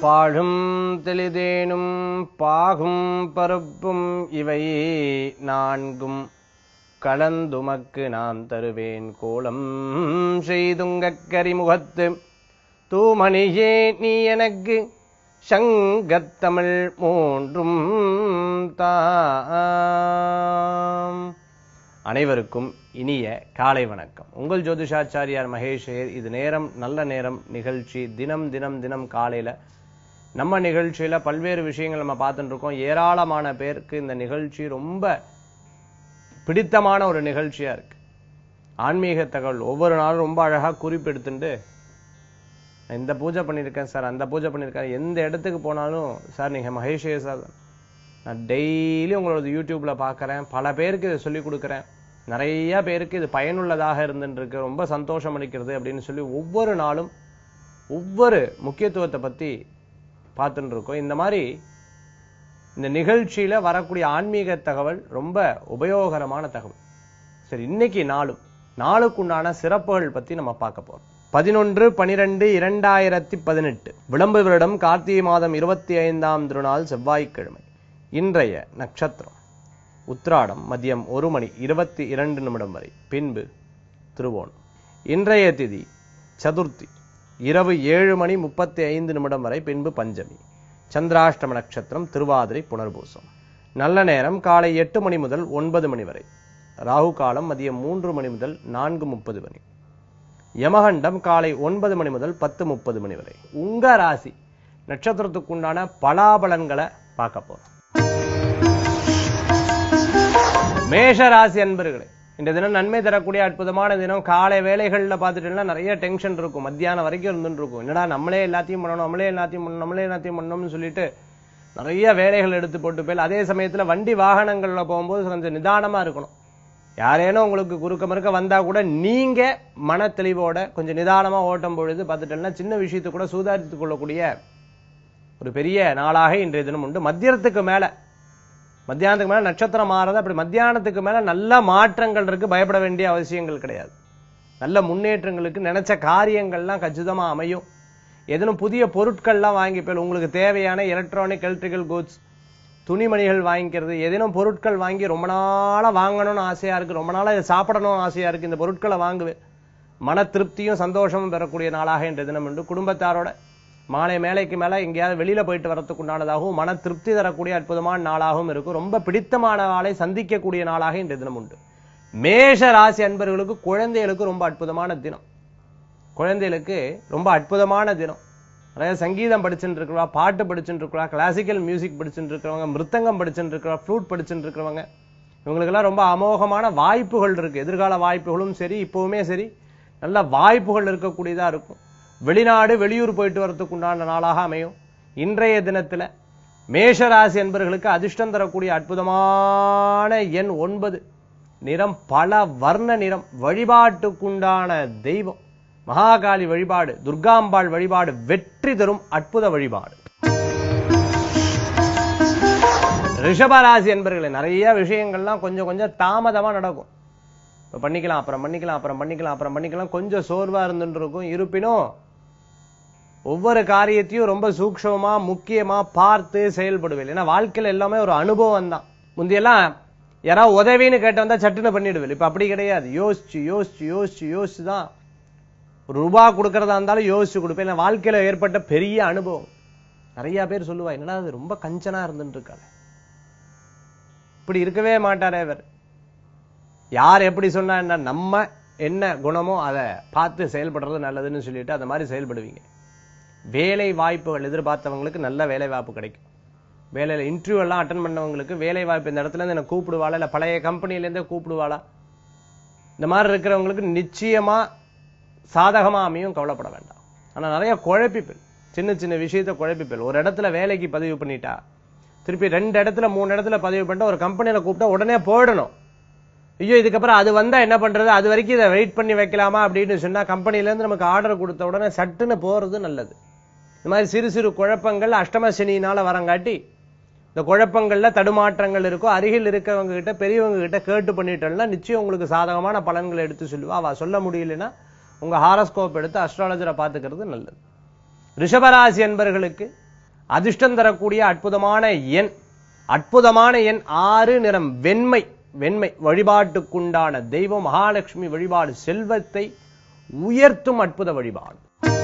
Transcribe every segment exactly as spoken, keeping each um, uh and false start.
பாழும் தெளிதேனும் பாகும் பருப்பும் இவை நான்கும் கலந்துமக்கு நான் தருவேன் கோலம் செய்துங்கக் கரிமுகத்து தூமணியே நீ எனக்கு சங்கத்தமிழ் மூன்றும் தாம். அனைவருக்கும் இனிய காலை வணக்கம். உங்கள் ஜோதிஷாச்சாரியார் மகேஷர். இது நேரம் நல்ல நேரம் நிகழ்ச்சி. தினம் தினம் தினம் காலையில நம்ம நிகழ்ச்சியில பல்வேறு விஷயங்கள் நம்ம பார்த்துட்டு இருக்கோம். ஏராளமான பேருக்கு இந்த நிகழ்ச்சி ரொம்ப பிடித்தமான ஒரு நிகழ்ச்சியா இருக்கு. ஆன்மீக தகவல் ஒவ்வொரு நாளும் ரொம்ப அழகா குறிப்பெடுத்துட்டு இந்த பூஜை பண்ணியிருக்கேன் சார், அந்த பூஜை பண்ணியிருக்கேன், எந்த இடத்துக்கு போனாலும் சார் நீங்க மகேஷர் சார், நான் டெய்லி உங்களோட யூடியூப்ல பார்க்கறேன், பல பேருக்கு இதை சொல்லிக் கொடுக்குறேன், நிறைய பேருக்கு இது பயனுள்ளதாக இருந்துருக்கு, ரொம்ப சந்தோஷம் அளிக்கிறது அப்படின்னு சொல்லி ஒவ்வொரு நாளும் ஒவ்வொரு முக்கியத்துவத்தை பத்தி பார்த்துட்டு இருக்கோம். இந்த மாதிரி இந்த நிகழ்ச்சியில வரக்கூடிய ஆன்மீக தகவல் ரொம்ப உபயோகரமான தகவல். சரி, இன்னைக்கு நாளும் நாளுக்குண்டான சிறப்புகள் பத்தி நம்ம பார்க்க போறோம். பதினொன்று பனிரெண்டு இரண்டாயிரத்தி பதினெட்டு விளம்பு வருடம் கார்த்திகை மாதம் இருபத்தி ஐந்தாம் திருநாள் செவ்வாய்க்கிழமை. இன்றைய நட்சத்திரம் உத்திராடம். மதியம் ஒரு மணி இருபத்தி இரண்டு நிமிடம் வரை, பின்பு திருவோணம். இன்றைய திதி சதுர்த்தி, இரவு ஏழு மணி முப்பத்தி ஐந்து நிமிடம் வரை, பின்பு பஞ்சமி. சந்திராஷ்டம நட்சத்திரம் திருவாதிரை புனர்பூசம். நல்ல நேரம் காலை எட்டு மணி முதல் ஒன்பது மணி வரை. ராகு காலம் மதியம் மூன்று மணி முதல் நான்கு முப்பது மணி. யமகண்டம் காலை ஒன்பது மணி முதல் பத்து முப்பது மணி வரை. உங்க ராசி நட்சத்திரத்துக்குண்டான பலாபலன்களை பார்க்க போறோம். மேஷ ராசி அன்பர்களே, இந்த தினம் நன்மை தரக்கூடிய அற்புதமான தினம். காலை வேலைகள்ல பார்த்துட்டீங்கன்னா நிறைய டென்ஷன் இருக்கும், மத்தியானம் வரைக்கும் இருந்துட்டு இருக்கும். என்னடா நம்மளே எல்லாத்தையும் பண்ணணும், நம்மளே எல்லாத்தையும் பண்ணணும், நம்மளே எல்லாத்தையும் பண்ணணும்னு சொல்லிட்டு நிறைய வேலைகள் எடுத்து போட்டு போய், அதே சமயத்துல வண்டி வாகனங்கள்ல போகும்போது கொஞ்சம் நிதானமா இருக்கணும். யாரேனும் உங்களுக்கு குறுக்க மறுக்க வந்தா கூட நீங்க மன தெளிவோட கொஞ்சம் நிதானமா ஓட்டும் பொழுது பார்த்துட்டீங்கன்னா சின்ன விஷயத்தை கூட சூதாரித்துக் கொள்ளக்கூடிய ஒரு பெரிய நாளாக இன்றைய தினம் உண்டு. மத்தியானத்துக்கு மேல மத்தியானத்துக்கு மேல நட்சத்திரம் மாறுது. அப்படி மத்தியானத்துக்கு மேல நல்ல மாற்றங்கள் இருக்கு, பயப்பட வேண்டிய அவசியங்கள் கிடையாது. நல்ல முன்னேற்றங்களுக்கு நினைச்ச காரியங்கள்லாம் கச்சிதமா அமையும். எதனும் புதிய பொருட்கள்லாம் வாங்கி போய் உங்களுக்கு தேவையான எலக்ட்ரானிக் எலக்ட்ரிக்கல் கூட்ஸ், துணிமணிகள் வாங்கிக்கிறது, ஏதேனும் பொருட்கள் வாங்கி ரொம்ப நாளா வாங்கணும்னு ஆசையா இருக்கு, ரொம்ப நாளா இதை சாப்பிடணும்னு ஆசையா இருக்கு, இந்த பொருட்களை வாங்குவேன். மன திருப்தியும் சந்தோஷமும் பெறக்கூடிய நாளாக இன்றைய தினம் உண்டு. குடும்பத்தாரோட மாலை மேலைக்கு மேல எங்கேயாவது வெளியில போயிட்டு வரத்துக்கு உண்டானதாகவும் மன திருப்தி தரக்கூடிய அற்புதமான நாளாகவும் இருக்கும். ரொம்ப பிடித்தமான ஆளை சந்திக்கக்கூடிய நாளாக இன்றைய தினம் உண்டு. மேஷ ராசி அன்பர்களுக்கு குழந்தைகளுக்கு ரொம்ப அற்புதமான தினம். குழந்தைகளுக்கு ரொம்ப அற்புதமான தினம். நிறைய சங்கீதம் படிச்சுட்டு இருக்கிறவா, பாட்டு படிச்சுட்டு இருக்கிறவா, கிளாசிக்கல் மியூசிக் படிச்சுட்டு இருக்கிறவங்க, மிருத்தங்கம் படிச்சுட்டு இருக்கிறவா, ஃப்ளூட் படிச்சுட்டு இருக்கிறவங்க, இவங்களுக்கெல்லாம் ரொம்ப அமோகமான வாய்ப்புகள் இருக்கு. எதிர்கால வாய்ப்புகளும் சரி, இப்பவுமே சரி, நல்ல வாய்ப்புகள் இருக்கக்கூடியதா இருக்கும். வெளிநாடு வெளியூர் போயிட்டு வரதுக்கு உண்டான நாளாக அமையும். இன்றைய தினத்துல மேஷராசி என்பவர்களுக்கு அதிர்ஷ்டம் தரக்கூடிய அற்புதமான எண் ஒன்பது. நிறம் பல வர்ண நிறம். வழிபாட்டுக்குண்டான தெய்வம் மகாகாளி வழிபாடு, துர்காம்பாள் வழிபாடு வெற்றி தரும் அற்புத வழிபாடு. ரிஷபராசி என்பவர்களே, நிறைய விஷயங்கள்லாம் கொஞ்சம் கொஞ்சம் தாமதமா நடக்கும். இப்ப பண்ணிக்கலாம், அப்புறம் பண்ணிக்கலாம், அப்புறம் பண்ணிக்கலாம், அப்புறம் பண்ணிக்கலாம், கொஞ்சம் சோர்வா இருந்துட்டு இருக்கும். இருப்பினும் ஒவ்வொரு காரியத்தையும் ரொம்ப சூக்ஷமா முக்கியமா பார்த்து செயல்படுவேன். ஏன்னா வாழ்க்கையில எல்லாமே ஒரு அனுபவம் தான். முந்தையெல்லாம் யாராவது உதவின்னு கேட்டு வந்தா சட்டுன்னு பண்ணிடுவேன். இப்ப அப்படி கிடையாது. யோசிச்சு யோசிச்சு யோசிச்சு யோசிச்சு தான் ஒரு ரூபா கொடுக்கறதா இருந்தாலும் யோசிச்சு கொடுப்பேன். வாழ்க்கையில ஏற்பட்ட பெரிய அனுபவம். நிறைய பேர் சொல்லுவா, என்னடா அது ரொம்ப கஞ்சனா இருந்துட்டு இருக்காரு, இப்படி இருக்கவே மாட்டாரே இவர். யார் எப்படி சொன்னா என்ன, நம்ம என்ன குணமோ அதை பார்த்து செயல்படுறது நல்லதுன்னு சொல்லிட்டு அந்த மாதிரி செயல்படுவீங்க. வேலை வாய்ப்புகள் எதிர்பார்த்தவங்களுக்கு நல்ல வேலை வாய்ப்பு கிடைக்கும். வேலையில இன்டர்வியூ எல்லாம் அட்டன் பண்ணவங்களுக்கு வேலை வாய்ப்பு இந்த இடத்துல இருந்து என்ன கூப்பிடுவாளா, இல்ல பழைய கம்பெனில இருந்தே கூப்பிடுவாளா, இந்த மாதிரி இருக்கிறவங்களுக்கு நிச்சயமா சாதகமா அமையும், கவலைப்பட வேண்டாம். ஆனா நிறைய குழப்பிப்பேன், சின்ன சின்ன விஷயத்த குழப்பிப்பேன். ஒரு இடத்துல வேலைக்கு பதிவு பண்ணிட்டா திருப்பி ரெண்டு இடத்துல மூணு இடத்துல பதிவு பண்ணிட்டா ஒரு கம்பெனியில கூப்பிட்டா உடனே போயிடணும். ஐயோ இதுக்கப்புறம் அது வந்தா என்ன பண்றது, அது வரைக்கும் இதை வெயிட் பண்ணி வைக்கலாமா அப்படின்னு சொன்னா கம்பெனில இருந்து நமக்கு ஆர்டர் கொடுத்த உடனே சட்டுன்னு போறது நல்லது. இந்த மாதிரி சிறு சிறு குழப்பங்கள் அஷ்டம சனியினால வரங்காட்டி இந்த குழப்பங்கள்ல தடுமாற்றங்கள் இருக்கும். அருகில் இருக்கிறவங்க கிட்ட பெரியவங்க கிட்ட கேட்டு பண்ணிட்டோம்னா நிச்சயம் உங்களுக்கு சாதகமான பலன்களை எடுத்து சொல்லுவா. அவ சொல்ல முடியலன்னா உங்க ஹாரோஸ்கோப் எடுத்து அஸ்ட்ராலஜரை பார்த்துக்கிறது நல்லது. ரிஷபராசி என்பவர்களுக்கு அதிர்ஷ்டம் தரக்கூடிய அற்புதமான எண் அற்புதமான எண் ஆறு. நிறம் வெண்மை. வெண்மை. வழிபாட்டுக்குண்டான தெய்வம் மகாலட்சுமி வழிபாடு. செல்வத்தை உயர்த்தும் அற்புத வழிபாடு.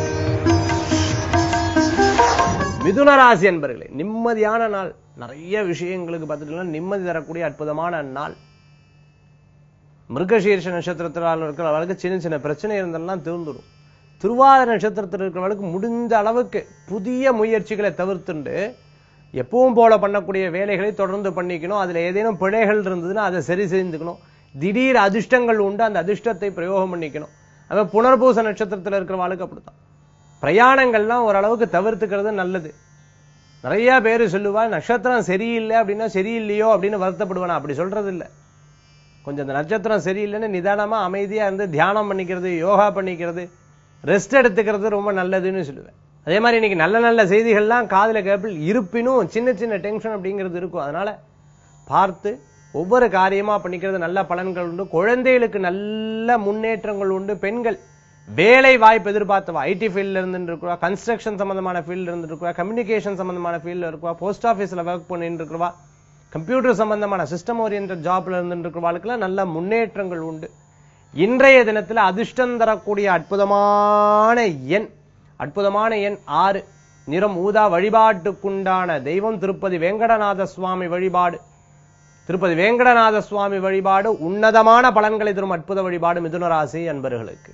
மிதுன ராசி என்பர்களே, நிம்மதியான நாள். நிறைய விஷயங்களுக்கு பார்த்துட்டீங்கன்னா நிம்மதி தரக்கூடிய அற்புதமான நாள். மிருகசீர்ஷ நட்சத்திரத்தில் இருக்கிறவர்களுக்கு சின்ன சின்ன பிரச்சனை இருந்தெல்லாம் தீர்ந்துடும். திருவாதிரை நட்சத்திரத்தில் இருக்கிறவர்களுக்கு முடிஞ்ச அளவுக்கு புதிய முயற்சிகளை தவிர்த்துண்டு எப்பவும் போல பண்ணக்கூடிய வேலைகளை தொடர்ந்து பண்ணிக்கணும். அதுல ஏதேனும் பிழைகள் இருந்ததுன்னா அதை சரி செய்துக்கணும். திடீர் அதிர்ஷ்டங்கள் உண்டு, அந்த அதிர்ஷ்டத்தை பிரயோகம் பண்ணிக்கணும். அது புனர்பூச நட்சத்திரத்தில் இருக்கிறவர்களுக்கு அப்படித்தான். பிரயாணங்கள்லாம் ஓரளவுக்கு தவிர்த்துக்கிறது நல்லது. நிறைய பேர் சொல்லுவா நட்சத்திரம் சரியில்லை அப்படின்னா சரியில்லையோ அப்படின்னு வருத்தப்படுவானா. அப்படி சொல்றது இல்லை. கொஞ்சம் அந்த நட்சத்திரம் சரியில்லைன்னு நிதானமா அமைதியா இருந்து தியானம் பண்ணிக்கிறது, யோகா பண்ணிக்கிறது, ரெஸ்ட் எடுத்துக்கிறது ரொம்ப நல்லதுன்னு சொல்லுவேன். அதே மாதிரி இன்னைக்கு நல்ல நல்ல செய்திகள்லாம் காதுல கேப்பில் இருப்பினும் சின்ன சின்ன டென்ஷன் அப்படிங்கிறது இருக்கும். அதனால பார்த்து ஒவ்வொரு காரியமா பண்ணிக்கிறது நல்ல பலன்கள் உண்டு. குழந்தைகளுக்கு நல்ல முன்னேற்றங்கள் உண்டு. பெண்கள் வேலை வாய்ப்பு எதிர்பார்த்தவா, ஐடி ஃபீல்ட்ல இருந்து இருக்குவா, கன்ஸ்ட்ரக்ஷன் சம்பந்தமான ஃபீல்ட்ல இருந்து இருக்குவா, கம்யூனிகேஷன் சம்பந்தமான ஃபீல்ட்ல இருக்குவா, போஸ்ட் ஆபீஸ்ல ஒர்க் பண்ணிட்டு இருக்குவா, கம்ப்யூட்டர் சம்பந்தமான சிஸ்டம் ஓரியன்டட் ஜாப்ல இருந்து இருக்கிறவாளுக்கெல்லாம் நல்ல முன்னேற்றங்கள் உண்டு. இன்றைய தினத்துல அதிர்ஷ்டம் தரக்கூடிய அற்புதமான எண் அற்புதமான எண் ஆறு. நிறம் ஊதா. வழிபாட்டுக்குண்டான தெய்வம் திருப்பதி வேங்கடநாத சுவாமி வழிபாடு. திருப்பதி வேங்கடநாத சுவாமி வழிபாடு உன்னதமான பலன்களை தரும் அற்புத வழிபாடு மிதுன ராசி அன்பர்களுக்கு.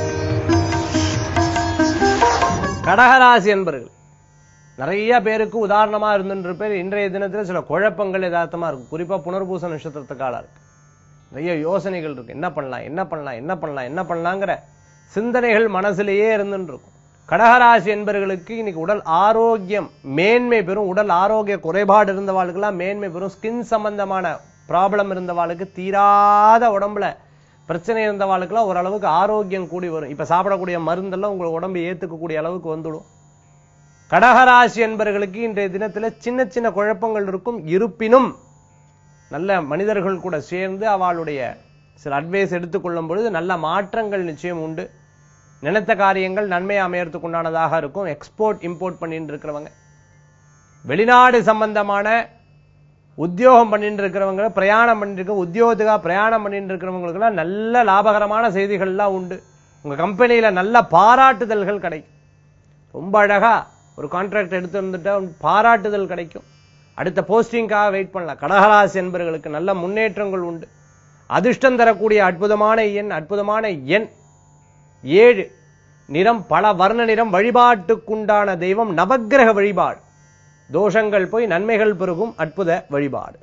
கடகராசி அன்பர்கள், நிறைய பேருக்கு உதாரணமா இருந்துருப்பேர். இன்றைய தினத்துல சில குழப்பங்கள் யதார்த்தமா இருக்கும். குறிப்பா புனர்பூச நட்சத்திரத்துக்கால இருக்கு. நிறைய யோசனைகள் இருக்கு. என்ன பண்ணலாம் என்ன பண்ணலாம் என்ன பண்ணலாம் என்ன பண்ணலாங்கிற சிந்தனைகள் மனசிலேயே இருந்துட்டு இருக்கும். கடகராசி என்பவர்களுக்கு இன்னைக்கு உடல் ஆரோக்கியம் மேன்மை பெறும். உடல் ஆரோக்கிய குறைபாடு இருந்தவாளுக்கெல்லாம் மேன்மை பெறும். ஸ்கின் சம்பந்தமான ப்ராப்ளம் இருந்தவாளுக்கு, தீராத உடம்புல பிரச்சனை இருந்தவாளுக்கெல்லாம் ஓரளவுக்கு ஆரோக்கியம் கூடி வரும். இப்ப சாப்பிடக்கூடிய மருந்தெல்லாம் உங்களுக்கு உடம்பு ஏத்துக்கக்கூடிய அளவுக்கு வந்துடும். கடகராசி என்பவர்களுக்கு இன்றைய தினத்துல சின்ன சின்ன குழப்பங்கள் இருக்கும். இருப்பினும் நல்ல மனிதர்கள் கூட சேர்ந்து அவளுடைய சில அட்வைஸ் எடுத்துக்கொள்ளும் பொழுது நல்ல மாற்றங்கள் நிச்சயம் உண்டு. நினைத்த காரியங்கள் நன்மை அமையறதுக்கு உண்டானதாக இருக்கும். எக்ஸ்போர்ட் இம்போர்ட் பண்ணிட்டு இருக்கிறவங்க, வெளிநாடு சம்பந்தமான உத்தியோகம் பண்ணிட்டு இருக்கிறவங்க, பிரயாணம் பண்ணிட்டு இருக்க உத்தியோகத்துக்காக பிரயாணம் பண்ணிட்டு இருக்கிறவங்களுக்கு எல்லாம் நல்ல லாபகரமான செய்திகள்லாம் உண்டு. உங்க கம்பெனியில நல்ல பாராட்டுதல்கள் கிடைக்கும். ரொம்ப அழகா ஒரு கான்ட்ராக்ட் எடுத்து வந்துட்டா பாராட்டுதல் கிடைக்கும். அடுத்த போஸ்டிங்காக வெயிட் பண்ணலாம். கடகராசி என்பவர்களுக்கு நல்ல முன்னேற்றங்கள் உண்டு. அதிர்ஷ்டம் தரக்கூடிய அற்புதமான எண் அற்புதமான எண் ஏழு. நிறம் பல வர்ண நிறம். வழிபாட்டுக்குண்டான தெய்வம் நவக்கிரக வழிபாடு. தோஷங்கள் போய் நன்மைகள் பெருகும் அற்புத வழிபாடு.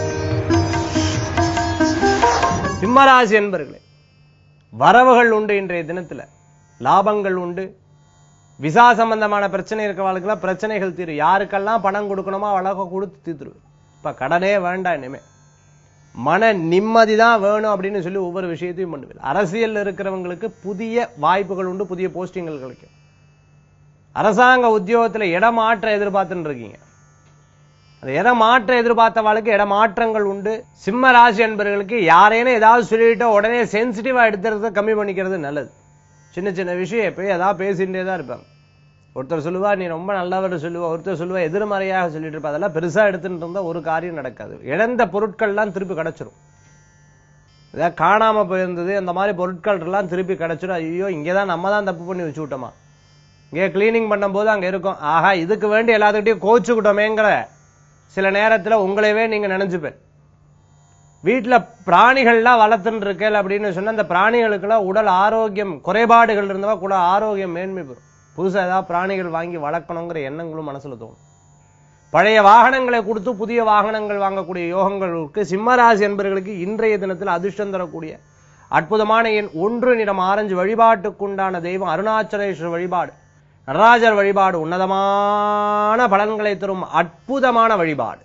சிம்மராசி என்பவர்களே, வரவுகள் உண்டு. இன்றைய தினத்துல லாபங்கள் உண்டு. விசா சம்பந்தமான பிரச்சனை இருக்கிறவர்களுக்கெல்லாம் பிரச்சனைகள் தீரும். யாருக்கெல்லாம் பணம் கொடுக்கணுமோ அவளுக்கு கொடுத்து தீர்த்துருவேன். இப்ப கடனே வேண்டாம், இனிமே மன நிம்மதி தான் வேணும் அப்படின்னு சொல்லி ஒவ்வொரு விஷயத்தையும் பண்ணுவேன். அரசியல் இருக்கிறவங்களுக்கு புதிய வாய்ப்புகள் உண்டு. புதிய போஸ்டிங்கள் கிடைக்கும். அரசாங்க உத்தியோகத்துல இடமாற்ற எதிர்பார்த்துன்னு இருக்கீங்க. அந்த இடமாற்ற எதிர்பார்த்தவாளுக்கு இடமாற்றங்கள் உண்டு. சிம்ம ராசி என்பவர்களுக்கு யாரேனும் ஏதாவது சொல்லிட்டோ உடனே சென்சிட்டிவா எடுத்துறத கம்மி பண்ணிக்கிறது நல்லது. சின்ன சின்ன விஷயம் எப்பயும் ஏதாவது பேசிட்டே தான் இருப்பாங்க. ஒருத்தர் சொல்லுவா நீ ரொம்ப நல்லவர் சொல்லுவா, ஒருத்தர் சொல்லுவா எதிர்மறையாக சொல்லிட்டு இருப்பா. அதெல்லாம் பெருசா எடுத்துட்டு இருந்தா ஒரு காரியம் நடக்காது. இழந்த பொருட்கள்லாம் திருப்பி கிடைச்சிரும். ஏதாவது காணாம போயிருந்தது அந்த மாதிரி பொருட்கள் எல்லாம் திருப்பி கிடைச்சிடும். ஐயோ இங்கதான் நம்ம தான் தப்பு பண்ணி வச்சு விட்டோமா, இங்கே கிளீனிங் பண்ணும் போது அங்க இருக்கும், ஆஹா இதுக்கு வேண்டி எல்லாத்துக்கிட்டையும் கோச்சுக்கிட்டோமேங்கிற சில நேரத்துல உங்களையவே நீங்க நினைச்சுப்பேன். வீட்டுல பிராணிகள்லாம் வளர்த்துன்னு இருக்கேன் அப்படின்னு சொன்னா அந்த பிராணிகளுக்கெல்லாம் உடல் ஆரோக்கியம் குறைபாடுகள் இருந்தவா கூட ஆரோக்கியம் மேன்மை பெறும். புதுசா ஏதாவது பிராணிகள் வாங்கி வளர்க்கணுங்கிற எண்ணங்களும் மனசுல தோணும். பழைய வாகனங்களை கொடுத்து புதிய வாகனங்கள் வாங்கக்கூடிய யோகங்களுக்கு சிம்மராசி என்பவர்களுக்கு இன்றைய தினத்தில் அதிர்ஷ்டம் தரக்கூடிய அற்புதமான எண் ஒன்று. நிறம் ஆரஞ்சு. வழிபாட்டுக்குண்டான தெய்வம் அருணாச்சலேஸ்வரர் வழிபாடு. நடராஜர் வழிபாடு உன்னதமான பலன்களை தரும் அற்புதமான வழிபாடு.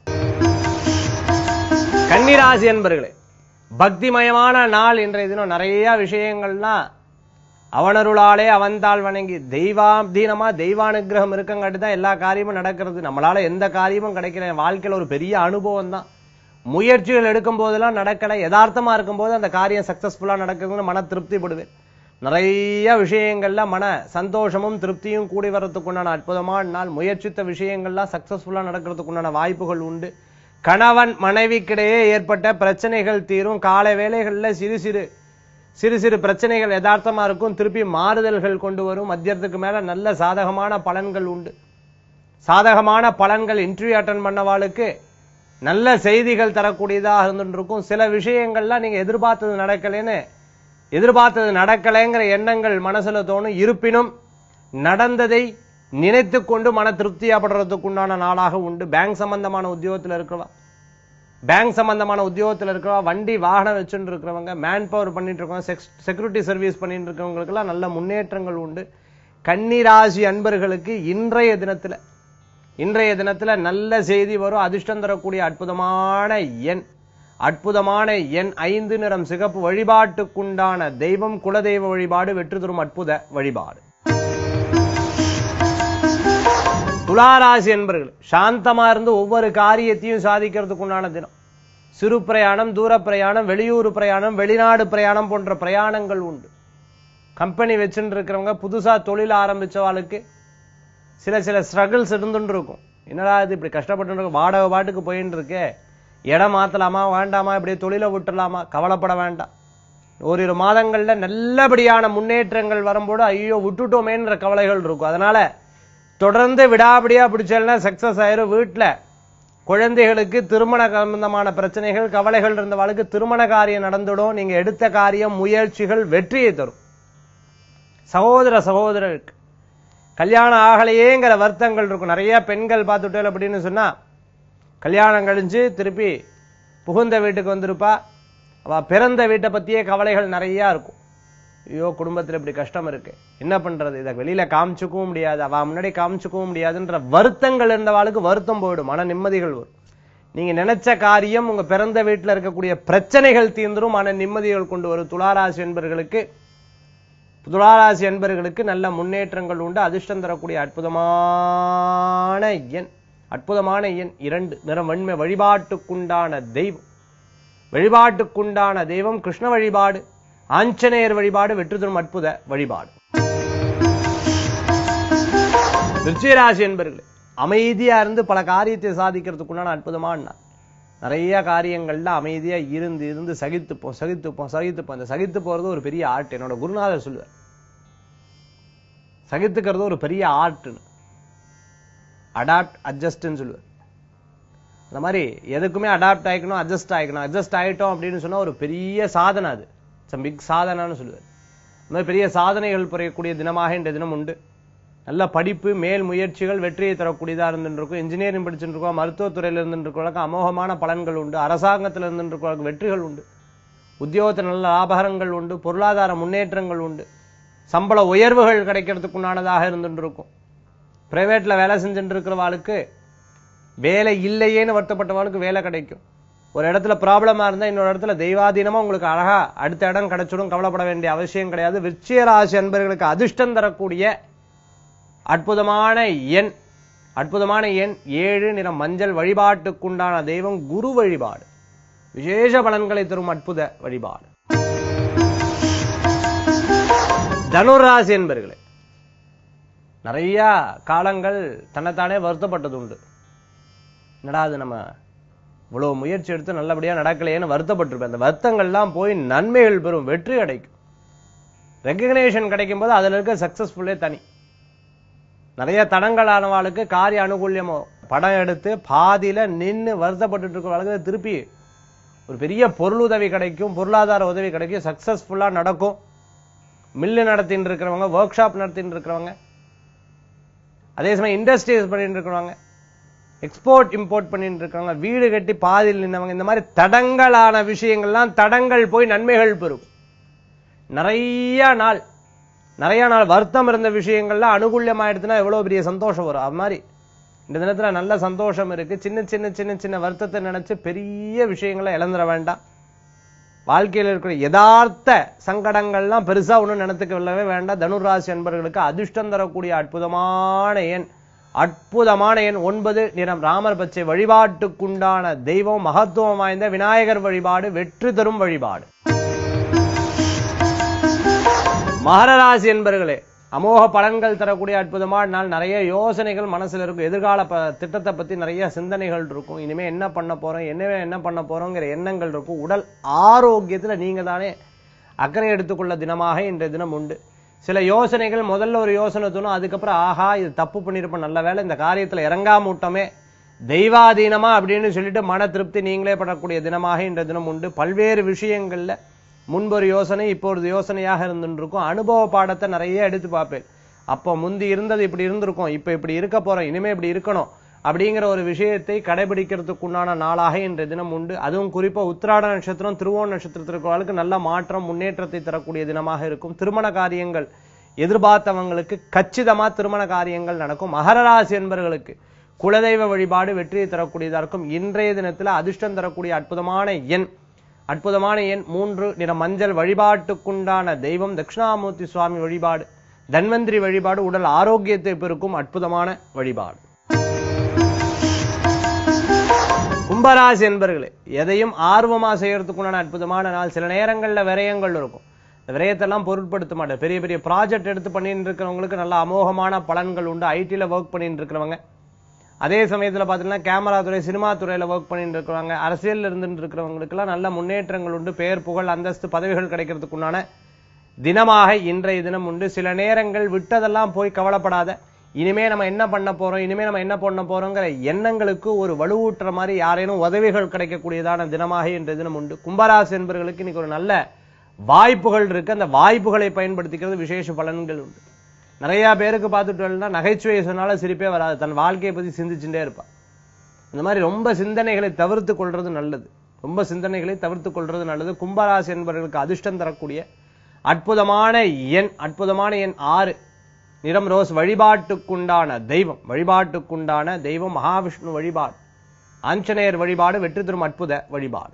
கன்னிராசி என்பவர்களே, பக்திமயமான நாள் இன்றைய தினம். நிறைய விஷயங்கள்லாம் அவனருளாலே அவன்தாள் வணங்கி தெய்வாதீனமா தெய்வானுகிரகம் இருக்கங்காட்டி தான் எல்லா காரியமும் நடக்கிறது. நம்மளால எந்த காரியமும் கிடைக்கல. வாழ்க்கையில ஒரு பெரிய அனுபவம் தான். முயற்சிகள் எடுக்கும் போதெல்லாம் நடக்கல, யதார்த்தமா இருக்கும் போது அந்த காரியம் சக்சஸ்ஃபுல்லா நடக்குதுன்னு மன திருப்திப்படுவேன். நிறைய விஷயங்கள்ல மன சந்தோஷமும் திருப்தியும் கூடி வர்றதுக்குண்டான அற்புதமான நாள். முயற்சித்த விஷயங்கள்லாம் சக்சஸ்ஃபுல்லா நடக்கிறதுக்குண்டான வாய்ப்புகள் உண்டு. கணவன் மனைவிக்கிடையே ஏற்பட்ட பிரச்சனைகள் தீரும். காலை வேளைகள்ல சிறு சிறு சிறு சிறு பிரச்சனைகள் யதார்த்தமா இருக்கும், திருப்பி மாறுதல்கள் கொண்டு வரும். மத்தியத்துக்கு மேல நல்ல சாதகமான பலன்கள் உண்டு. சாதகமான பலன்கள் இன்டர்வியூ அட்டன் பண்ணவாளுக்கு நல்ல செய்திகள் தரக்கூடியதாக இருந்துருக்கும். சில விஷயங்கள்லாம் நீங்க எதிர்பார்த்தது நடக்கலைன்னு எதிர்பார்த்தது நடக்கலைங்கிற எண்ணங்கள் மனசுல தோணும். இருப்பினும் நடந்ததை நினைத்து கொண்டு மன திருப்தியாப்படுறதுக்குண்டான நாளாக உண்டு. பேங்க் சம்பந்தமான உத்தியோகத்தில் இருக்கிறவா பேங்க் சம்பந்தமான உத்தியோகத்தில் இருக்கிறவா வண்டி வாகனம் வச்சுட்டு இருக்கிறவங்க, மேன் பவர் பண்ணிட்டு இருக்கவங்க, செக்யூரிட்டி சர்வீஸ் பண்ணிட்டு இருக்கிறவங்களுக்கு எல்லாம் நல்ல முன்னேற்றங்கள் உண்டு. கன்னிராசி அன்பர்களுக்கு இன்றைய தினத்துல இன்றைய தினத்துல நல்ல செய்தி வரும். அதிர்ஷ்டம் தரக்கூடிய அற்புதமான எண் அற்புதமான எண் ஐந்து, நிறம் சிகப்பு. வழிபாட்டுக்குண்டான தெய்வம் குலதெய்வ வழிபாடு. வெற்றி தரும் அற்புத வழிபாடு. துளாராசி என்பர்கள் சாந்தமா இருந்து ஒவ்வொரு காரியத்தையும் சாதிக்கிறதுக்குண்டான தினம். சிறு பிரயாணம், தூர பிரயாணம், வெளியூர் பிரயாணம், வெளிநாடு பிரயாணம் போன்ற பிரயாணங்கள் உண்டு. கம்பெனி வச்சுட்டு இருக்கிறவங்க, புதுசா தொழில் ஆரம்பிச்சவாளுக்கு சில சில ஸ்ட்ரகிள்ஸ் இருந்துட்டு இருக்கும். என்னடா இது இப்படி கஷ்டப்பட்டு இருக்கும், வாடகை பாட்டுக்கு போயின்னு இருக்கே, இடம் மாத்தலாமா வேண்டாமா, இப்படியே தொழிலை விட்டுலாமா, கவலைப்பட வேண்டாம். ஓரிரு மாதங்கள்ல நல்லபடியான முன்னேற்றங்கள் வரும்போது ஐயோ விட்டுட்டோமேன்ற கவலைகள் இருக்கும். அதனால தொடர்ந்து விடாபடியா பிடிச்சா சக்சஸ் ஆயிரும். வீட்டுல குழந்தைகளுக்கு திருமண சம்பந்தமான பிரச்சனைகள் கவலைகள் இருந்தவாளுக்கு திருமண காரியம் நடந்துடும். நீங்க எடுத்த காரியம் முயற்சிகள் வெற்றியை தரும். சகோதர சகோதரருக்கு கல்யாணம் ஆகலையேங்கிற வருத்தங்கள் இருக்கும். நிறைய பெண்கள் பார்த்துட்டேன் அப்படின்னு சொன்னா கல்யாணம் கழிஞ்சு திருப்பி புகுந்த வீட்டுக்கு வந்திருப்பா. அவ பிறந்த வீட்டை பத்தியே கவலைகள் நிறைய இருக்கும். ஐயோ குடும்பத்தில் இப்படி கஷ்டம் இருக்கு, என்ன பண்றது, இதை வெளியில காமிச்சுக்கவும் முடியாது, அவ முன்னாடி காமிச்சுக்கவும் முடியாதுன்ற வருத்தங்கள் இருந்தவாளுக்கு வருத்தம் போயிடும், மன நிம்மதிகள் வரும். நீங்க நினைச்ச காரியம் உங்க பிறந்த வீட்டில் இருக்கக்கூடிய பிரச்சனைகள் தீர்ந்துரும், மன நிம்மதிகள் கொண்டு வரும். துளாராசி என்பர்களுக்கு துளாராசி என்பர்களுக்கு நல்ல முன்னேற்றங்கள் உண்டு. அதிர்ஷ்டம் தரக்கூடிய அற்புதமான எண் அற்புதமான எண் இரண்டு, நிறம் வெண்மை. வழிபாட்டுக்குண்டான தெய்வம் வழிபாட்டுக்குண்டான தெய்வம் கிருஷ்ண வழிபாடு. ஆஞ்சநேயர் வழிபாடு. வெற்றி தரும் அற்புத வழிபாடு. விருச்சிகராசி என்பர்களே அமைதியா இருந்து பல காரியத்தை சாதிக்கிறதுக்குண்டான அற்புதமான நாள். நிறைய காரியங்கள்ல அமைதியா இருந்து இருந்து சகித்துப்போம் சகித்துப்போம் சகித்துப்போம் இந்த சகித்து போறது ஒரு பெரிய ஆர்ட். என்னோட குருநாதர் சொல்லுவார், சகித்துக்கிறது ஒரு பெரிய ஆர்ட்னு. அடாப்ட் அட்ஜஸ்ட்னு சொல்லுவார். அந்த மாதிரி எதுக்குமே அடாப்ட் ஆயிக்கணும், அட்ஜஸ்ட் ஆயிக்கணும். அட்ஜஸ்ட் ஆயிட்டோம் அப்படின்னு சொன்னா ஒரு பெரிய சாதனை, அது பிக் சாதனைன்னு சொல்லுவார். அந்த மாதிரி பெரிய சாதனைகள் புரியக்கூடிய தினமாக இந்த தினம் உண்டு. நல்ல படிப்பு, மேல் முயற்சிகள் வெற்றியை தரக்கூடியதா இருந்துருக்கும். இன்ஜினியரிங் படிச்சுட்டு இருக்கோம், மருத்துவத்துறையில இருந்துருக்கவங்களுக்கு அமோகமான பலன்கள் உண்டு. அரசாங்கத்தில் இருந்துருக்கவங்களுக்கு வெற்றிகள் உண்டு. உத்தியோகத்தில் நல்ல லாபகரங்கள் உண்டு. பொருளாதார முன்னேற்றங்கள் உண்டு. சம்பள உயர்வுகள் கிடைக்கிறதுக்குண்டானதாக இருந்துருக்கும். பிரைவேட்ல வேலை செஞ்சுட்டு இருக்கிறவாளுக்கு வேலை இல்லையேன்னு வருத்தப்பட்டவாளுக்கு வேலை கிடைக்கும். ஒரு இடத்துல ப்ராப்ளமா இருந்தா இன்னொரு இடத்துல தெய்வாதீனமா உங்களுக்கு அழகா அடுத்த இடம் கிடைச்சிடும். கவலைப்பட வேண்டிய அவசியம் கிடையாது. விருச்சிகராசி அன்பர்களுக்கு அதிர்ஷ்டம் தரக்கூடிய அற்புதமான எண் அற்புதமான எண் ஏழு, நிறம் மஞ்சள். வழிபாட்டுக்குண்டான தெய்வம் குரு வழிபாடு. விசேஷ பலன்களை தரும் அற்புத வழிபாடு. தனுராசி என்பர்களே நிறைய காலங்கள் தன்னைத்தானே வருத்தப்பட்டது உண்டு. என்னடா அது நம்ம இவ்வளவு முயற்சி எடுத்து நல்லபடியா நடக்கலையேன்னு வருத்தப்பட்டிருப்பேன். அந்த வருத்தங்கள்லாம் போய் நன்மைகள் பெறும், வெற்றி கிடைக்கும், ரெகக்னேஷன் கிடைக்கும் போது அதுல இருக்க சக்சஸ்ஃபுல்லே தனி. நிறைய தடங்களானவாளுக்கு காரிய அனுகூல்யமோ படம் எடுத்து பாதியில நின்று வருத்தப்பட்டு இருக்கிறவங்களுக்கு திருப்பி ஒரு பெரிய பொருளுதவி கிடைக்கும், பொருளாதார உதவி கிடைக்கும், சக்சஸ்ஃபுல்லா நடக்கும். மில்லு நடத்தின்னு இருக்கிறவங்க, ஒர்க் ஷாப் நடத்தின்னு இருக்கிறவங்க, அதே சமயம் இண்டஸ்ட்ரீஸ் பண்ணிட்டு இருக்கிறவங்க, எக்ஸ்போர்ட் இம்போர்ட் பண்ணிட்டு இருக்கிறவங்க, வீடு கட்டி பாதியில் நின்றவங்க, இந்த மாதிரி தடங்களான விஷயங்கள்லாம் தடங்கள் போய் நன்மைகள் பெறும். நிறைய நாள் நிறைய நாள் வருத்தம் இருந்த விஷயங்கள்லாம் அனுகூல்யமாயிடுச்சுன்னா எவ்வளவு பெரிய சந்தோஷம் வரும். அது மாதிரி இந்த தினத்துல நல்ல சந்தோஷம் இருக்கு. சின்ன சின்ன சின்ன சின்ன வருத்தத்தை நினைச்சு பெரிய விஷயங்களை இழந்துட வேண்டாம். வாழ்க்கையில் இருக்கிற யதார்த்த சங்கடங்கள்லாம் பெருசா ஒன்றும் நினைத்துக்கவே வேண்டாம். தனுராசி அன்பர்களுக்கு அதிர்ஷ்டம் தரக்கூடிய அற்புதமான எண் அற்புதமான எண் ஒன்பது, நிறம் ராமர் பச்சை. வழிபாட்டுக்குண்டான தெய்வம் மகத்துவம் வாய்ந்த விநாயகர் வழிபாடு. வெற்றி தரும் வழிபாடு. மகர ராசி என்பர்களே, அமோக பலன்கள் தரக்கூடிய அற்புதமான நாள். நிறைய யோசனைகள் மனசுல இருக்கும். எதிர்கால திட்டத்தை பத்தி நிறைய சிந்தனைகள் இருக்கும். இனிமே என்ன பண்ண போறோம், என்ன என்ன பண்ண போறோங்கிற எண்ணங்கள் இருக்கும். உடல் ஆரோக்கியத்துல நீங்க தானே அக்கறை எடுத்துக்கொள்ள தினமாக இன்றைய தினம் உண்டு. சில யோசனைகள் முதல்ல ஒரு யோசனை தோணும், அதுக்கப்புறம் ஆஹா இது தப்பு பண்ணிருப்போம், நல்ல வேலை இந்த காரியத்துல இறங்காமூட்டமே தெய்வாதீனமா அப்படின்னு சொல்லிட்டு மன திருப்தி நீங்களே படக்கூடிய தினமாக இன்றைய தினம் உண்டு. பல்வேறு விஷயங்கள்ல முன்பொரு யோசனை இப்பொழுது யோசனையாக இருந்துருக்கும். அனுபவ பாடத்தை நிறைய எடுத்து பார்ப்பேன். அப்போ முந்தி இருந்தது இப்படி இருந்திருக்கும், இப்ப இப்படி இருக்க போறோம், இனிமே இப்படி இருக்கணும் அப்படிங்கிற ஒரு விஷயத்தை கடைபிடிக்கிறதுக்குண்டான நாளாக இன்றைய தினம் உண்டு. அதுவும் குறிப்பா உத்திராட நட்சத்திரம் திருவோண நட்சத்திரத்திற்கு நல்ல மாற்றம் முன்னேற்றத்தை தரக்கூடிய தினமாக இருக்கும். திருமண காரியங்கள் எதிர்பார்த்தவங்களுக்கு கச்சிதமா திருமண காரியங்கள் நடக்கும். மகர ராசி என்பவர்களுக்கு குலதெய்வ வழிபாடு வெற்றியை தரக்கூடியதா இருக்கும். இன்றைய தினத்துல அதிர்ஷ்டம் தரக்கூடிய அற்புதமான எண் அற்புதமான எண் மூன்று. நிற மஞ்சள். வழிபாட்டுக்குண்டான தெய்வம் தட்சிணாமூர்த்தி சுவாமி வழிபாடு, தன்வந்திரி வழிபாடு உடல் ஆரோக்கியத்தை பெருக்கும் அற்புதமான வழிபாடு. கும்பராசி என்பர்களே, எதையும் ஆர்வமா செய்யறதுக்குண்டான அற்புதமான நாள். சில நேரங்கள்ல விரயங்கள் இருக்கும். இந்த விரயத்தெல்லாம் பொருட்படுத்த மாட்டேன். பெரிய பெரிய ப்ராஜெக்ட் எடுத்து பண்ணிட்டு இருக்கிறவங்களுக்கு நல்ல அமோகமான பலன்கள் உண்டு. ஐடில ஒர்க் பண்ணிட்டு இருக்கிறவங்க, அதே சமயத்துல பாத்தீங்கன்னா கேமரா துறை சினிமா துறையில ஒர்க் பண்ணிட்டு இருக்கிறவங்க, அரசியல் இருந்துட்டு இருக்கிறவங்களுக்கு எல்லாம் நல்ல முன்னேற்றங்கள் உண்டு. பெயர் புகழ் அந்தஸ்து பதவிகள் கிடைக்கிறதுக்குண்டான தினமாக இன்றைய தினம் உண்டு. சில நேரங்கள் விட்டதெல்லாம் போய் கவலைப்படாத, இனிமே நம்ம என்ன பண்ண போறோம், இனிமே நம்ம என்ன பண்ண போறோங்கிற எண்ணங்களுக்கு ஒரு வலுவூட்டுற மாதிரி யாரேனும் உதவிகள் கிடைக்கக்கூடியதான தினமாக இன்றைய தினம் உண்டு. கும்பராசி என்பவர்களுக்கு இன்னைக்கு ஒரு நல்ல வாய்ப்புகள் இருக்கு. அந்த வாய்ப்புகளை பயன்படுத்திக்கிறது விசேஷ பலன்கள் உண்டு. நிறைய பேருக்கு பார்த்துட்டு நகைச்சுவை சொன்னால சிரிப்பே வராது, தன் வாழ்க்கையை பத்தி சிந்திச்சுட்டே இருப்பா. இந்த மாதிரி ரொம்ப சிந்தனைகளை தவிர்த்து கொள்றது நல்லது. ரொம்ப சிந்தனைகளை தவிர்த்து கொள்றது நல்லது. கும்பராசி என்பவர்களுக்கு அதிர்ஷ்டம் தரக்கூடிய அற்புதமான எண் அற்புதமான எண் ஆறு. நிறம் ரோஸ். வழிபாட்டுக்குண்டான தெய்வம் வழிபாட்டுக்குண்டான தெய்வம் மகாவிஷ்ணு வழிபாடு, ஆஞ்சநேயர் வழிபாடு வெற்றி தரும் அற்புத வழிபாடு.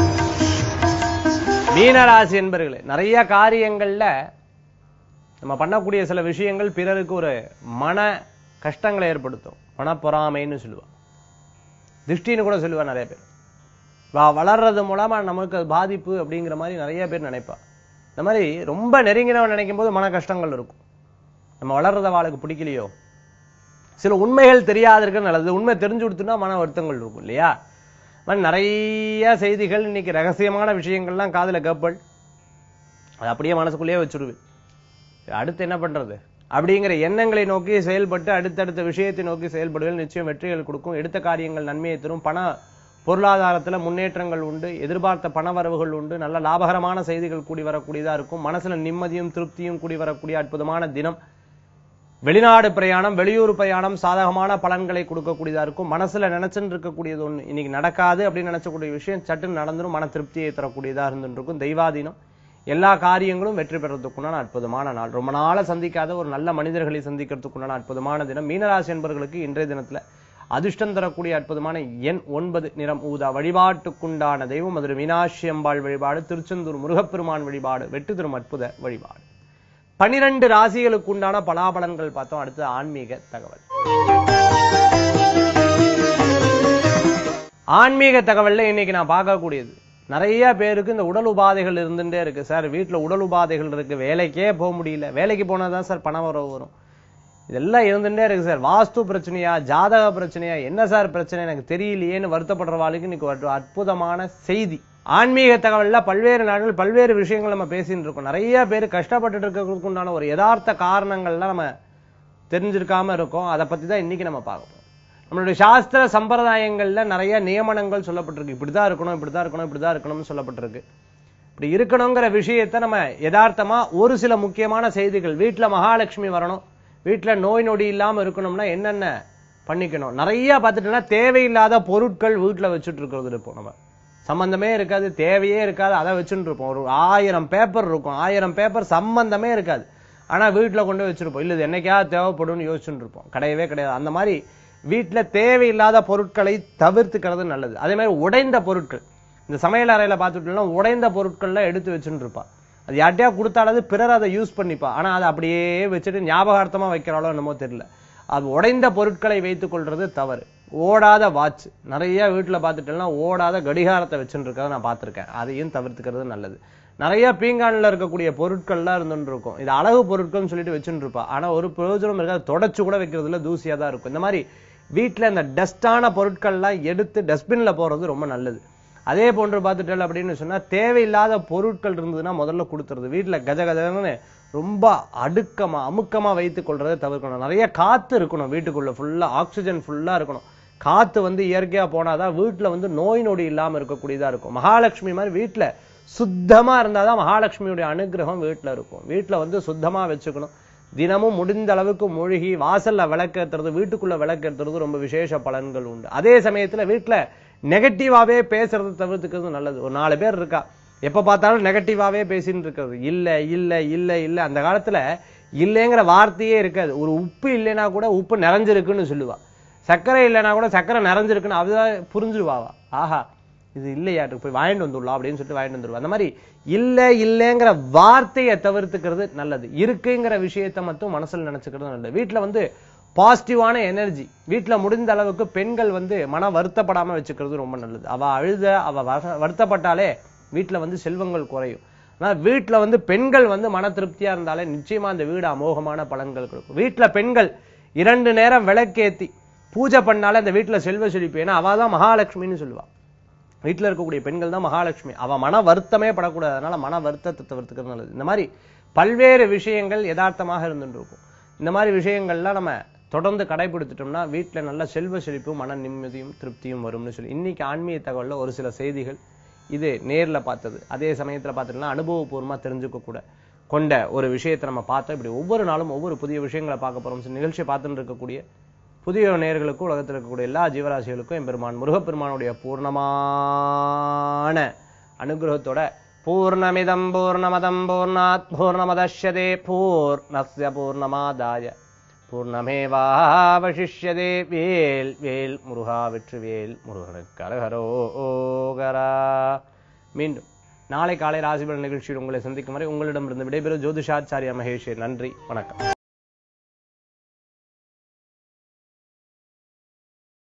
மீனராசி என்பவர்களே, நிறைய காரியங்கள்ல நம்ம பண்ணக்கூடிய சில விஷயங்கள் பிறருக்கு ஒரு மன கஷ்டங்களை ஏற்படுத்தும். மனப்பொறாமைன்னு சொல்லுவாங்க, திருஷ்டின்னு கூட சொல்லுவா. நிறைய பேர் வளர்றது மூலமா நமக்கு பாதிப்பு அப்படிங்கிற மாதிரி நிறைய பேர் நினைப்பா. இந்த மாதிரி ரொம்ப நெருங்கினவன் நினைக்கும் போது மன கஷ்டங்கள் இருக்கும். நம்ம வளர்றத வாளுக்கு பிடிக்கலையோ, சில உண்மைகள் தெரியாது இருக்க நல்லது. உண்மை தெரிஞ்சு கொடுத்துனா மன வருத்தங்கள் இருக்கும் இல்லையா? நிறைய செய்திகள் இன்னைக்கு ரகசியமான விஷயங்கள்லாம் காதுல கேப்பல், அது அப்படியே மனசுக்குள்ளேயே வச்சுடுவேன். அடுத்து என்ன பண்றது அப்படிங்கிற எண்ணங்களை நோக்கி செயல்பட்டு அடுத்தடுத்த விஷயத்தை நோக்கி செயல்படுவதில் நிச்சயம் வெற்றிகள் கொடுக்கும். எடுத்த காரியங்கள் நன்மையை தரும். பண பொருளாதாரத்துல முன்னேற்றங்கள் உண்டு. எதிர்பார்த்த பண வரவுகள் உண்டு. நல்ல லாபகரமான செய்திகள் கூடி வரக்கூடியதா இருக்கும். மனசுல நிம்மதியும் திருப்தியும் கூடி வரக்கூடிய அற்புதமான தினம். வெளிநாடு பிரயாணம் வெளியூர் பிரயாணம் சாதகமான பலன்களை கொடுக்கக்கூடியதா இருக்கும். மனசுல நினைச்சுட்டு இருக்கக்கூடியது ஒண்ணு இன்னைக்கு நடக்காது அப்படின்னு நினைச்சக்கூடிய விஷயம் சட்டுன்னு நடந்துடும். மன திருப்தியை தரக்கூடியதா இருந்துட்டு இருக்கும். தெய்வாதீனம். எல்லா காரியங்களும் வெற்றி பெறறதுக்குண்டான அற்புதமான நாள். ரொம்ப நாள சந்திக்காத ஒரு நல்ல மனிதர்களை சந்திக்கிறதுக்குண்டான அற்புதமான தினம். மீனராசி என்பவர்களுக்கு இன்றைய தினத்துல அதிர்ஷ்டம் தரக்கூடிய அற்புதமான எண் ஒன்பது. நிறம் ஊதா. வழிபாட்டுக்குண்டான தெய்வம் மதுரை மீனாட்சி அம்பாள் வழிபாடு, திருச்செந்தூர் முருகப்பெருமான் வழிபாடு வெற்றி தரும் அற்புத வழிபாடு. பனிரெண்டு ராசிகளுக்கு உண்டான பலாபலன்கள் பார்த்தோம். அடுத்து ஆன்மீக தகவல். ஆன்மீக தகவல்ல இன்னைக்கு நான் பார்க்கக்கூடியது, நிறைய பேருக்கு இந்த உடல் உபாதைகள் இருந்துட்டே இருக்கு. சார் வீட்டுல உடல் உபாதைகள் இருக்கு, வேலைக்கே போக முடியல, வேலைக்கு போனாதான் சார் பணம் வரவு வரும், இதெல்லாம் இருந்துட்டே இருக்கு சார். வாஸ்து பிரச்சனையா, ஜாதக பிரச்சனையா, என்ன சார் பிரச்சனை எனக்கு தெரியலையேன்னு வருத்தப்படுறவாளுக்கு இன்னைக்கு ஒரு அற்புதமான செய்தி. ஆன்மீக தகவல்ல பல்வேறு நாடுகள் பல்வேறு விஷயங்கள் நம்ம பேசிட்டு இருக்கோம். நிறைய பேர் கஷ்டப்பட்டு இருக்கிறதுக்கு உண்டான ஒரு யதார்த்த காரணங்கள்லாம் நம்ம தெரிஞ்சிருக்காம இருக்கோம். அதை பத்தி தான் இன்னைக்கு நம்ம பார்க்க போறோம். நம்மளுடைய சாஸ்திர சம்பிரதாயங்கள்ல நிறைய நியமனங்கள் சொல்லப்பட்டிருக்கு. இப்படிதான் இருக்கணும், இப்படிதான் இருக்கணும், இப்படிதான் இருக்கணும்னு சொல்லப்பட்டிருக்கு. இப்படி இருக்கணுங்கிற விஷயத்த நம்ம யதார்த்தமா ஒரு சில முக்கியமான செய்திகள், வீட்டுல மகாலட்சுமி வரணும், வீட்டுல நோய் நொடி இல்லாம இருக்கணும்னா என்னென்ன பண்ணிக்கணும். நிறைய பார்த்துட்டோம்னா தேவையில்லாத பொருட்கள் வீட்டுல வச்சுட்டு இருக்கிறது இருப்போம். நம்ம சம்பந்தமே இருக்காது, தேவையே இருக்காது, அதை வச்சுட்டு இருப்போம். ஒரு ஆயிரம் பேப்பர் இருக்கும், ஆயிரம் பேப்பர் சம்பந்தமே இருக்காது, ஆனா வீட்டுல கொண்டு வச்சிருப்போம். இல்ல இது என்னைக்காவது தேவைப்படும் யோசிச்சுட்டு இருப்போம். கிடையவே கிடையாது. அந்த மாதிரி வீட்டுல தேவையில்லாத பொருட்களை தவிர்த்துக்கிறது நல்லது. அதே மாதிரி உடைந்த பொருட்கள், இந்த சமையல் அறையில பார்த்துட்டோம்னா உடைந்த பொருட்கள்லாம் எடுத்து வச்சுட்டு இருப்பா. அது யார்ட்டையா கொடுத்தாலும் பிறர் அதை யூஸ் பண்ணிப்பா. ஆனா அதை அப்படியே வச்சுட்டு ஞாபகார்த்தமா வைக்கிறாளோ என்னமோ தெரியல. அது உடைந்த பொருட்களை வைத்துக் கொள்றது தவறு. ஓடாத வாட்ச் நிறைய வீட்டுல பார்த்துட்டோம்னா ஓடாத கடிகாரத்தை வச்சுட்டு இருக்கிறத நான் பார்த்திருக்கேன். அதையும் தவிர்த்துக்கிறது நல்லது. நிறைய பீங்கான்ல இருக்கக்கூடிய பொருட்கள்லாம் இருந்துட்டு இருக்கும். இது அழகு பொருட்கள்னு சொல்லிட்டு வச்சுட்டு இருப்பா. ஆனா ஒரு பிரயோஜனம் இருக்காது, தொடச்சு கூட வைக்கிறதுல தூசியா தான் இருக்கும். இந்த மாதிரி வீட்டுல இந்த டஸ்டான பொருட்கள்லாம் எடுத்து டஸ்ட்பின்ல போறது ரொம்ப நல்லது. அதே போன்று பார்த்துட்டல் அப்படின்னு சொன்னா தேவையில்லாத பொருட்கள் இருந்ததுன்னா முதல்ல கொடுத்துறது. வீட்டுல கஜ கஜன்னு ரொம்ப அடுக்கமா அமுக்கமா வைத்துக் கொள்றதை தவிர்க்கணும். நிறைய காத்து இருக்கணும் வீட்டுக்குள்ள, ஃபுல்லா ஆக்சிஜன் ஃபுல்லா இருக்கணும். காத்து வந்து இயற்கையா போனாதான் வீட்டுல வந்து நோய் நொடி இல்லாம இருக்கக்கூடியதா இருக்கும். மகாலட்சுமி மாதிரி வீட்டுல சுத்தமா இருந்தாதான் மகாலட்சுமியுடைய அனுகிரகம் வீட்டுல இருக்கும். வீட்டுல வந்து சுத்தமா வச்சுக்கணும். தினமும் முடிந்த அளவுக்கு மூழ்கி வாசல்ல விளக்கேற்றுறது, வீட்டுக்குள்ள விளக்கேற்றுறது ரொம்ப விசேஷ பலன்கள் உண்டு. அதே சமயத்துல வீட்டுல நெகட்டிவாவே பேசுறது தவிர்த்துக்கிறது நல்லது. ஒரு நாலு பேர் இருக்கா, எப்ப பார்த்தாலும் நெகட்டிவாவே பேசிட்டு இருக்கிறது. இல்ல இல்ல இல்ல இல்ல அந்த காலத்துல இல்லைங்கிற வார்த்தையே இருக்காது. ஒரு உப்பு இல்லைன்னா கூட உப்பு நிறைஞ்சிருக்குன்னு சொல்லுவா. சர்க்கரை இல்லைன்னா கூட சர்க்கரை நிறைஞ்சிருக்குன்னு அதுதான் புரிஞ்சுடுவாவா. ஆஹா இது இல்லையாட்டு போய் வாங்கிட்டு வந்துடலாம் அப்படின்னு சொல்லிட்டு வாங்கிட்டு வந்துடுவா. அந்த மாதிரி இல்ல இல்லைங்கிற வார்த்தையை தவிர்த்துக்கிறது நல்லது. இருக்குங்கிற விஷயத்தை மட்டும் மனசுல நினைச்சுக்கிறது நல்லது. வீட்டுல வந்து பாசிட்டிவான எனர்ஜி, வீட்டுல முடிந்த அளவுக்கு பெண்கள் வந்து மன வருத்தப்படாம வச்சுக்கிறது ரொம்ப நல்லது. அவ அழுத அவ வருத்தப்பட்டாலே வீட்டுல வந்து செல்வங்கள் குறையும். ஆனா வீட்டுல வந்து பெண்கள் வந்து மன திருப்தியா இருந்தாலே நிச்சயமா அந்த வீடு அமோகமான பலன்கள் கொடுக்கும். வீட்டுல பெண்கள் இரண்டு நேரம் விளக்கேத்தி பூஜை பண்ணாலே அந்த வீட்டுல செல்வ செழிப்பு. ஏன்னா அவதான் மகாலட்சுமின்னு சொல்லுவா. வீட்டுல இருக்கக்கூடிய பெண்கள் தான் மகாலட்சுமி. அவ மன வருத்தமே படக்கூடாது. அதனால மன வருத்தத்தை தவிர்த்துக்கிறது நல்லது. இந்த மாதிரி பல்வேறு விஷயங்கள் யதார்த்தமாக இருந்துட்டு இருக்கும். இந்த மாதிரி விஷயங்கள்லாம் நம்ம தொடர்ந்து கடைபிடித்துட்டோம்னா வீட்டுல நல்ல செல்வ செழிப்பும் மன நிம்மதியும் திருப்தியும் வரும்னு சொல்லி இன்னைக்கு ஆன்மீக தகவல்ல ஒரு சில செய்திகள் இது நேர்ல பார்த்தது. அதே சமயத்துல பார்த்துட்டோம்னா அனுபவபூர்வமா தெரிஞ்சுக்க கூட கொண்ட ஒரு விஷயத்தை நம்ம பார்த்தோம். இப்படி ஒவ்வொரு நாளும் ஒவ்வொரு புதிய விஷயங்களை பார்க்க போறோம். நிகழ்ச்சியை பார்த்துட்டு இருக்கக்கூடிய புதிய நேயர்களுக்கும் உலகத்தில் இருக்கக்கூடிய எல்லா ஜீவராசிகளுக்கும் எம்பெருமான் முருகப்பெருமானுடைய பூர்ணமான அனுகிரகத்தோட பூர்ணமிதம் பூர்ணமதம் பூர்ணாத் பூர்ணமதஷ்யதே பூர்ணஸ்ய பூர்ணமாதாய பூர்ணமேவாவசிஷ்யதே. வேல் வேல் முருகா வெற்றிவேல் முருகனுக்கு அரஹரோகரா. மீண்டும் நாளை காலை ராசிபலன் நிகழ்ச்சியில் உங்களை சந்திக்கும் வரை உங்களிடமிருந்து விடைபெறும் ஜோதிஷாச்சாரியா மகேஷ். நன்றி, வணக்கம்.